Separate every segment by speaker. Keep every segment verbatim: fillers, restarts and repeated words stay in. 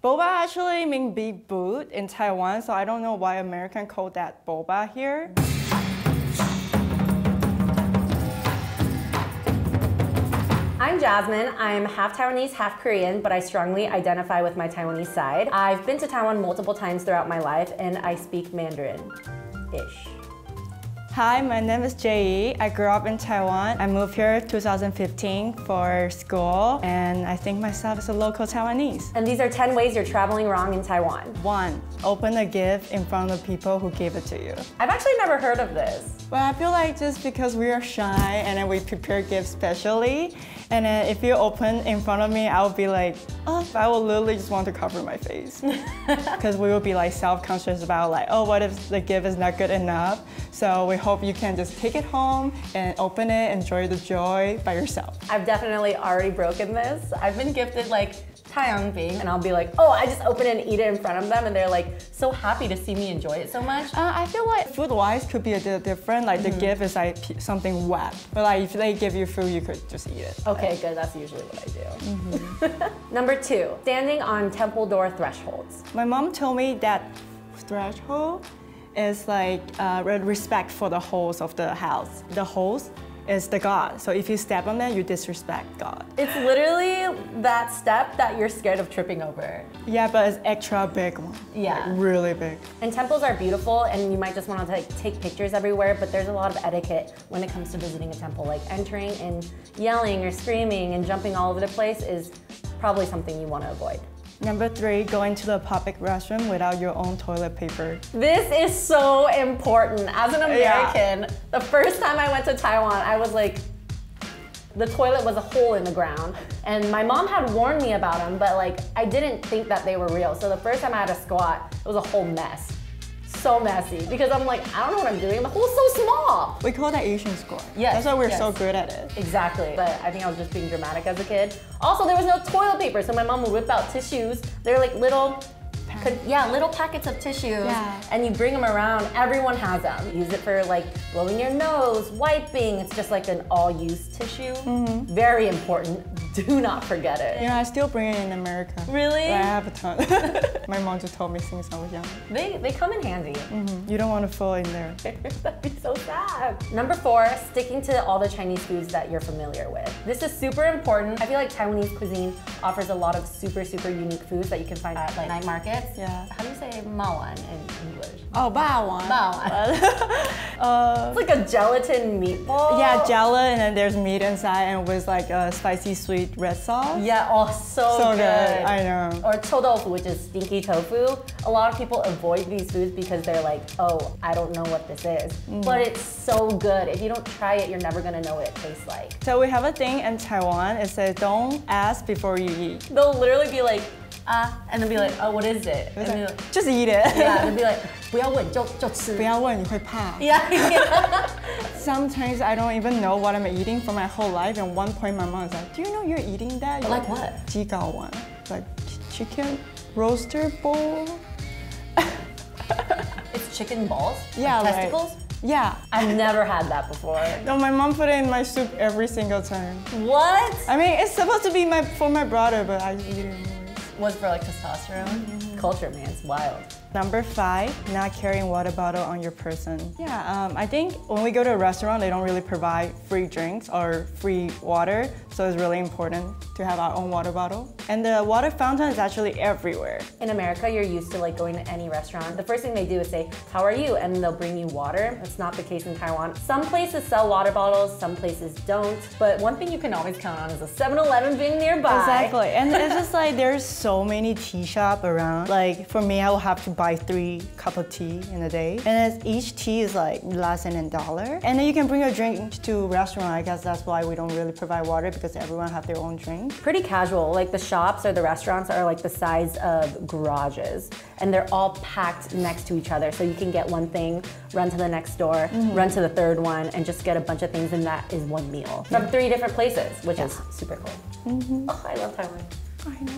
Speaker 1: Boba actually means big boot in Taiwan, so I don't know why American call that boba here.
Speaker 2: I'm Jasmine. I'm half Taiwanese, half Korean, but I strongly identify with my Taiwanese side. I've been to Taiwan multiple times throughout my life, and I speak Mandarin-ish.
Speaker 1: Hi, my name is Jay. I grew up in Taiwan. I moved here in two thousand fifteen for school, and I think myself as a local Taiwanese.
Speaker 2: And these are ten ways you're traveling wrong in Taiwan.
Speaker 1: One, open a gift in front of people who gave it to you.
Speaker 2: I've actually never heard of this.
Speaker 1: Well, I feel like just because we are shy and then we prepare gifts specially, and then if you open in front of me, I would be like, oh, I will literally just want to cover my face. Because we will be like self-conscious about like, oh, what if the gift is not good enough? So we hope you can just take it home and open it, enjoy the joy by yourself.
Speaker 2: I've definitely already broken this. I've been gifted like Taipei, and I'll be like, oh, I just open it and eat it in front of them, and they're like so happy to see me enjoy it so much.
Speaker 1: Uh, I feel like food-wise could be a bit different. Like mm-hmm. the gift is like something wet, but like if they give you food, you could just eat it.
Speaker 2: Okay, good. That's usually what I do. Mm-hmm. Number two, standing on temple door thresholds.
Speaker 1: My mom told me that threshold is like uh, respect for the host of the house. The host is the God. So if you step on that, you disrespect God.
Speaker 2: It's literally that step that you're scared of tripping over.
Speaker 1: Yeah, but it's extra big one.
Speaker 2: Yeah.
Speaker 1: Like really big.
Speaker 2: And temples are beautiful, and you might just want to like, take pictures everywhere, but there's a lot of etiquette when it comes to visiting a temple. Like entering and yelling or screaming and jumping all over the place is probably something you want to avoid.
Speaker 1: Number three, going to the public restroom without your own toilet paper.
Speaker 2: This is so important. As an American, yeah. the first time I went to Taiwan, I was like, the toilet was a hole in the ground. And my mom had warned me about them, but like, I didn't think that they were real. So the first time I had to squat, it was a whole mess. So messy, because I'm like, I don't know what I'm doing. The hole's so small.
Speaker 1: We call that Asian squat.
Speaker 2: Yes.
Speaker 1: That's why we're
Speaker 2: yes.
Speaker 1: so good at it.
Speaker 2: Exactly. But I think I was just being dramatic as a kid. Also, there was no toilet paper, so my mom would whip out tissues. They're like little, could, yeah, little packets of tissues.
Speaker 1: Yeah.
Speaker 2: And you bring them around. Everyone has them. Use it for like blowing your nose, wiping. It's just like an all-use tissue. Mm-hmm. Very important. Do not forget it.
Speaker 1: You know, I still bring it in America.
Speaker 2: Really?
Speaker 1: But I have a ton. My mom just told me since I was young.
Speaker 2: They, they come in handy.
Speaker 1: Mm-hmm. You don't want to fall in there.
Speaker 2: That'd be so sad. Number four, sticking to all the Chinese foods that you're familiar with. This is super important. I feel like Taiwanese cuisine offers a lot of super, super unique foods that you can find at like night markets.
Speaker 1: Yeah.
Speaker 2: How do you say Bawan in English?
Speaker 1: Oh, Bawan.
Speaker 2: Bawan.
Speaker 1: uh,
Speaker 2: it's like a gelatin meatball.
Speaker 1: Yeah, gelatin, and then there's meat inside, and with like a spicy sweet red sauce.
Speaker 2: Yeah, oh, so,
Speaker 1: so
Speaker 2: good.
Speaker 1: good. I know.
Speaker 2: Or chou tofu, which is stinky tofu. A lot of people avoid these foods because they're like, oh, I don't know what this is. Mm. But it's so good. If you don't try it, you're never gonna know what it tastes like.
Speaker 1: So we have a thing in Taiwan. It says, don't ask before you eat.
Speaker 2: They'll literally be like, ah, and then be like, oh, what is it? And
Speaker 1: like,
Speaker 2: like,
Speaker 1: just eat it.
Speaker 2: Yeah, and be like, 不要问，就就吃。
Speaker 1: 不要问，你会怕。
Speaker 2: Yeah. yeah.
Speaker 1: Sometimes I don't even know what I'm eating for my whole life, and one point my mom is like, do you know you're eating that?
Speaker 2: Like what?
Speaker 1: Jigawang, like chicken roaster bowl.
Speaker 2: It's chicken balls?
Speaker 1: Yeah,
Speaker 2: like
Speaker 1: like,
Speaker 2: testicles?
Speaker 1: Yeah.
Speaker 2: I've never had that before.
Speaker 1: No, my mom put it in my soup every single time.
Speaker 2: What?
Speaker 1: I mean, it's supposed to be my for my brother, but I eat it anyways.
Speaker 2: Was for like testosterone? Mm-hmm. Culture, man, it's wild.
Speaker 1: Number five, not carrying water bottle on your person. Yeah, um, I think when we go to a restaurant, they don't really provide free drinks or free water, so it's really important to have our own water bottle. And the water fountain is actually everywhere.
Speaker 2: In America, you're used to like going to any restaurant. The first thing they do is say, how are you? And they'll bring you water. That's not the case in Taiwan. Some places sell water bottles, some places don't. But one thing you can always count on is a seven eleven being nearby.
Speaker 1: Exactly, and it's just like there's so many tea shops around. Like for me, I will have to buy three cup of tea in a day, and each tea is like less than a dollar. And then you can bring a drink to a restaurant. I guess that's why we don't really provide water, because everyone have their own drink.
Speaker 2: Pretty casual. Like the shops or the restaurants are like the size of garages, and they're all packed next to each other. So you can get one thing, run to the next door, mm-hmm. run to the third one, and just get a bunch of things, and that is one meal from three different places, which yeah. is super cool. Mm-hmm. Oh, I love Taiwan.
Speaker 1: I know.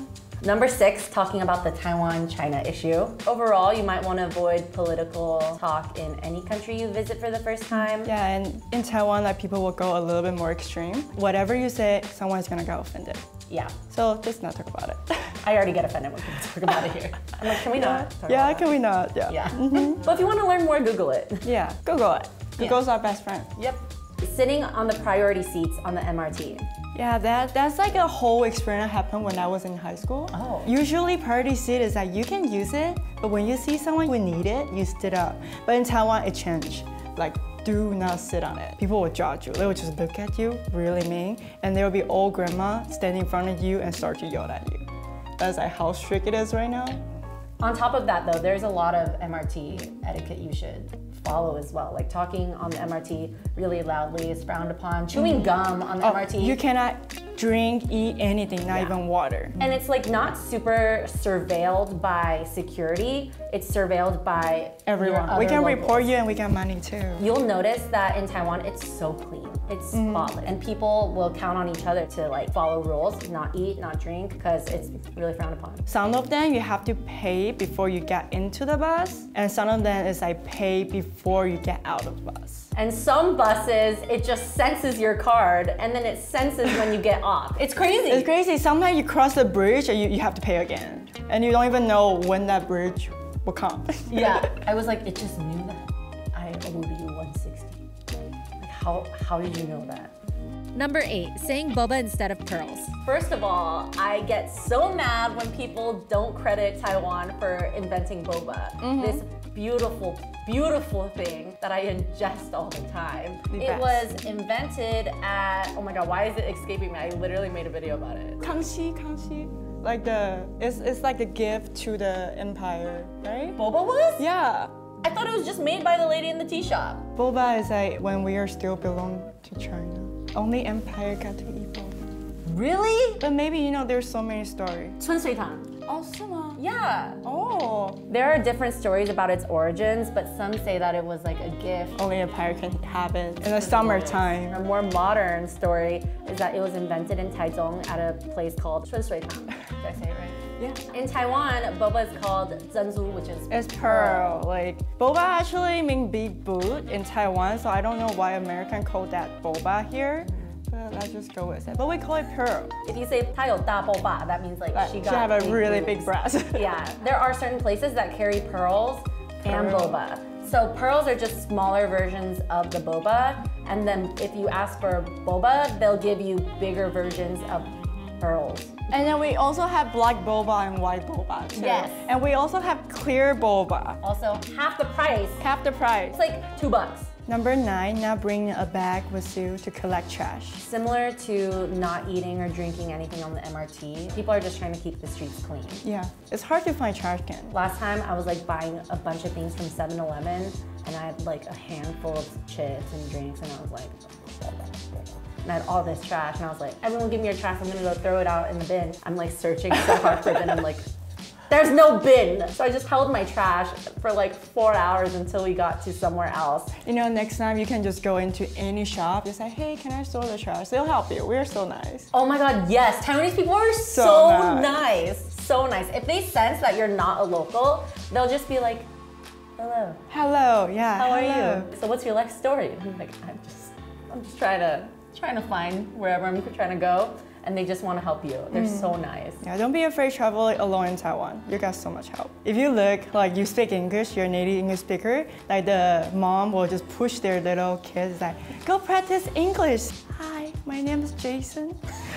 Speaker 2: Number six, talking about the Taiwan-China issue. Overall, you might want to avoid political talk in any country you visit for the first time.
Speaker 1: Yeah, and in Taiwan, like people will go a little bit more extreme. Whatever you say, someone's gonna get offended.
Speaker 2: Yeah.
Speaker 1: So just not talk about it.
Speaker 2: I already get offended when people talk about it here. I'm like, can we not? Talk
Speaker 1: yeah,
Speaker 2: about
Speaker 1: can we not? Yeah.
Speaker 2: Yeah. Mm-hmm. But if you want to learn more, Google it.
Speaker 1: Yeah, Google it. Google's
Speaker 2: yeah.
Speaker 1: our best friend.
Speaker 2: Yep. Sitting on the priority seats on the M R T.
Speaker 1: Yeah, that that's like a whole experience that happened when I was in high school.
Speaker 2: Oh.
Speaker 1: Usually priority seat is that you can use it, but when you see someone who need it, you sit up. But in Taiwan, it changed. Like, do not sit on it. People will judge you. They will just look at you, really mean, and there will be old grandma standing in front of you and start to yell at you. That's like how strict it is right now.
Speaker 2: On top of that though, there's a lot of M R T etiquette you should follow as well. Like talking on the M R T really loudly is frowned upon. Chewing mm. gum on the
Speaker 1: oh,
Speaker 2: M R T.
Speaker 1: You cannot drink, eat anything, not
Speaker 2: yeah.
Speaker 1: even water.
Speaker 2: And it's like not super surveilled by security. It's surveilled by
Speaker 1: everyone. We can locals. report you and we get money too.
Speaker 2: You'll notice that in Taiwan, it's so clean. It's mm-hmm. spotless. And people will count on each other to like follow rules, not eat, not drink, because it's really frowned upon.
Speaker 1: Some of them you have to pay before you get into the bus, and some of them is like pay before you get out of the bus.
Speaker 2: And some buses, it just senses your card, and then it senses when you get off. It's crazy.
Speaker 1: It's crazy. Sometimes you cross the bridge and you, you have to pay again. And you don't even know when that bridge will come.
Speaker 2: Yeah, I was like, it just knew that I owed you one sixty. Like, how, how did you know that?
Speaker 3: Number eight, saying boba instead of pearls.
Speaker 2: First of all, I get so mad when people don't credit Taiwan for inventing boba. Mm-hmm. This beautiful, beautiful thing that I ingest all the time. The it best. was invented at, oh my God, why is it escaping me? I literally made a video about it.
Speaker 1: Kangxi, Kangxi. Like the, it's, it's like a gift to the empire, right?
Speaker 2: Boba was?
Speaker 1: Yeah.
Speaker 2: I thought it was just made by the lady in the tea shop.
Speaker 1: Boba is like when we are still belong to China. Only empire got to eat boba.
Speaker 2: Really?
Speaker 1: But maybe, you know, there's so many stories.
Speaker 2: 春水堂.
Speaker 1: Oh, sima.
Speaker 2: Yeah.
Speaker 1: Oh.
Speaker 2: There are different stories about its origins, but some say that it was like a gift.
Speaker 1: Only empire can have it in the summertime.
Speaker 2: A more modern story is that it was invented in Taichung at a place called 春水堂. Did I say it right?
Speaker 1: Yeah.
Speaker 2: In Taiwan, boba is called zhenzu, which is
Speaker 1: It's pearl. pearl. Like, boba actually means big boot in Taiwan, so I don't know why American call that boba here. But let's just go with it. But we call it pearl.
Speaker 2: If you say 她有大 boba, that means like, like she got
Speaker 1: she have a
Speaker 2: big
Speaker 1: really
Speaker 2: boobs.
Speaker 1: big breast.
Speaker 2: Yeah, there are certain places that carry pearls and pearl. boba. So pearls are just smaller versions of the boba, and then if you ask for boba, they'll give you bigger versions of pearls.
Speaker 1: And then we also have black boba and white boba too.
Speaker 2: Yes.
Speaker 1: And we also have clear boba.
Speaker 2: Also, half the price.
Speaker 1: Half the price.
Speaker 2: It's like two bucks.
Speaker 1: Number nine, not bringing a bag with you to collect trash.
Speaker 2: Similar to not eating or drinking anything on the M R T, people are just trying to keep the streets clean.
Speaker 1: Yeah, it's hard to find trash can.
Speaker 2: Last time I was like buying a bunch of things from seven eleven and I had like a handful of chips and drinks and I was like, and I had all this trash and I was like, everyone give me your trash, I'm gonna go throw it out in the bin. I'm like searching so hard for a bin, I'm like, there's no bin. So I just held my trash for like four hours until we got to somewhere else.
Speaker 1: You know, next time you can just go into any shop, just say, hey, can I store the trash? They'll help you. We're so nice.
Speaker 2: Oh my God, yes. Taiwanese people are so,
Speaker 1: so
Speaker 2: nice.
Speaker 1: nice.
Speaker 2: So nice. If they sense that you're not a local, they'll just be like, hello.
Speaker 1: Hello, yeah.
Speaker 2: How
Speaker 1: hello.
Speaker 2: are you? So what's your life story? And I'm like, I'm just, I'm just trying to, trying to find wherever I'm trying to go. And they just want to help you. They're mm. so nice.
Speaker 1: Yeah, don't be afraid to travel alone in Taiwan. You got so much help. If you look like you speak English, you're a native English speaker, like the mom will just push their little kids like, go practice English. Hi, my name is Jason.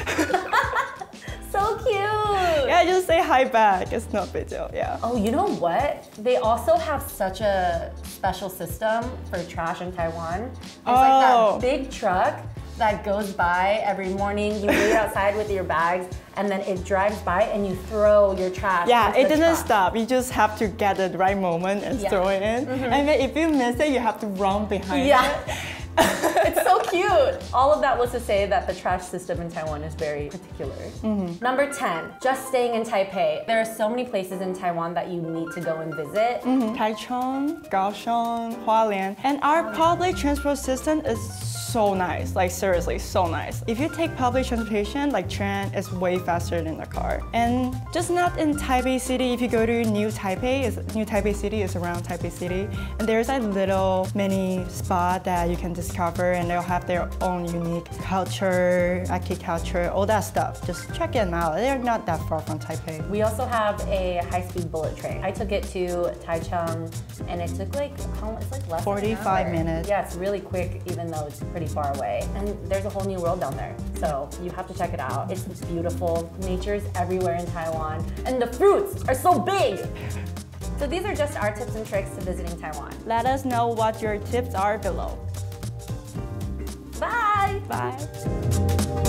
Speaker 2: So cute.
Speaker 1: Yeah, just say hi back. It's no big deal, yeah.
Speaker 2: Oh, you know what? They also have such a special system for trash in Taiwan. There's
Speaker 1: oh.
Speaker 2: like that big truck that goes by every morning. You wait outside with your bags and then it drives by and you throw your trash.
Speaker 1: Yeah, it doesn't
Speaker 2: truck.
Speaker 1: stop. You just have to get the right moment and yeah. throw it in. Mm-hmm. And then if you miss it, you have to run behind
Speaker 2: yeah.
Speaker 1: it.
Speaker 2: It's so cute. All of that was to say that the trash system in Taiwan is very particular. Mm-hmm. Number ten, just staying in Taipei. There are so many places in Taiwan that you need to go and visit.
Speaker 1: Mm-hmm. Taichung, Kaohsiung, Hualien. And our public transport system is so nice, like seriously, so nice. If you take public transportation, like train, it's way faster than the car. And just not in Taipei City, if you go to New Taipei, is New Taipei City is around Taipei City, and there's a little mini spot that you can discover, and they'll have their own unique culture, architecture, all that stuff. Just check them out. They're not that far from Taipei.
Speaker 2: We also have a high-speed bullet train. I took it to Taichung, and it took like, how much? It's like less
Speaker 1: forty-five
Speaker 2: than an hour.
Speaker 1: minutes.
Speaker 2: Yeah, it's really quick, even though it's pretty far away. And there's a whole new world down there. So you have to check it out. It's beautiful. Nature's everywhere in Taiwan. And the fruits are so big. So these are just our tips and tricks to visiting Taiwan.
Speaker 1: Let us know what your tips are below.
Speaker 2: Bye!
Speaker 1: Bye!